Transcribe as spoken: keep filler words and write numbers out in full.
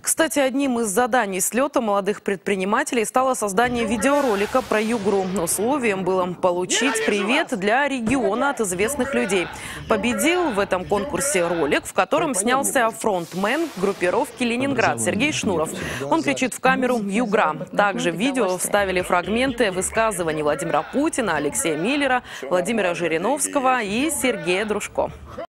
Кстати, одним из заданий слета молодых предпринимателей стало создание видеоролика про Югру. Условием было получить привет для региона от известных людей. Победил в этом конкурсе ролик, в котором снялся фронтмен группировки «Ленинград» Сергей Шнуров. Он кричит в камеру «Югра». Также в видео вставили фрагменты высказываний Владимира Путина, Алексея Миллера, Владимира Жириновского и Сергея Дружко.